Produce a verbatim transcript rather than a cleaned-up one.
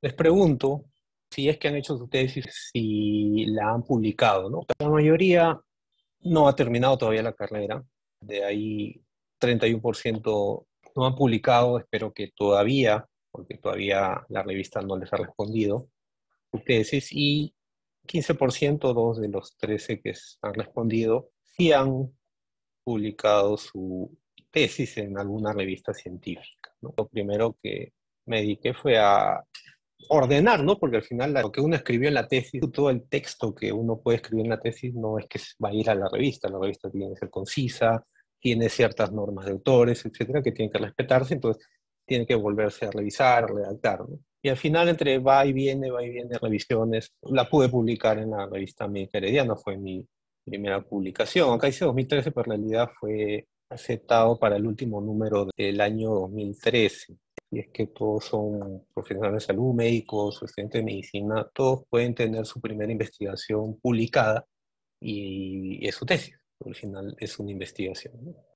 Les pregunto si es que han hecho su tesis, si la han publicado, ¿no? La mayoría no ha terminado todavía la carrera, de ahí treinta y uno por ciento no han publicado, espero que todavía, porque todavía la revista no les ha respondido su tesis, y quince por ciento, dos de los trece que han respondido, sí han publicado su tesis en alguna revista científica, ¿no? Lo primero que me dediqué fue a ordenar, ¿no? Porque al final lo que uno escribió en la tesis, todo el texto que uno puede escribir en la tesis no es que va a ir a la revista, la revista tiene que ser concisa, tiene ciertas normas de autores, etcétera, que tienen que respetarse, entonces tiene que volverse a revisar, a redactar, ¿no? Y al final, entre va y viene, va y viene, revisiones, la pude publicar en la revista Médica Herediana, fue mi primera publicación. Acá dice dos mil trece, pero en realidad fue aceptado para el último número del año dos mil trece. Y es que todos son profesionales de salud, médicos, estudiantes de medicina, todos pueden tener su primera investigación publicada y es su tesis. Al final es una investigación, ¿no?